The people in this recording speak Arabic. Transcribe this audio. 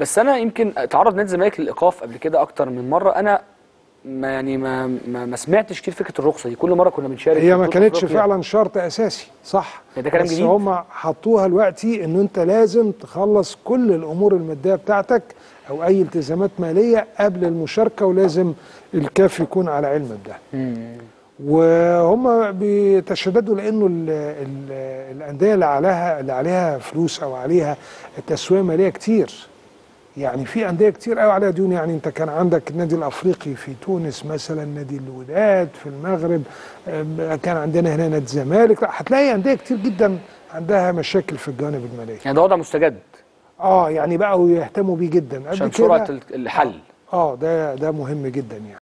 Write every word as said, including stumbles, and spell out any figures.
بس انا يمكن تعرض نادي الزمالك للايقاف قبل كده اكتر من مره. انا ما يعني ما ما, ما سمعتش كتير فكره الرخصه دي. كل مره كنا بنشارك هي ما كانتش فعلا شرط اساسي، صح؟ ده كلام بس جديد. هم حطوها دلوقتي ان انت لازم تخلص كل الامور الماديه بتاعتك او اي التزامات ماليه قبل المشاركه، ولازم الكاف يكون على علم بده. وهم بيتشددوا لانه ال ال الانديه اللي عليها اللي عليها فلوس او عليها تسويه ماليه كتير. يعني في انديه كتير قوي عليها ديون. يعني انت كان عندك النادي الافريقي في تونس مثلا، نادي الوداد في المغرب، كان عندنا هنا نادي الزمالك. هتلاقي انديه كتير جدا عندها مشاكل في الجوانب الماليه. يعني ده وضع مستجد. اه يعني بقوا يهتموا بيه جدا عشان سرعه الحل. اه, آه ده ده مهم جدا يعني.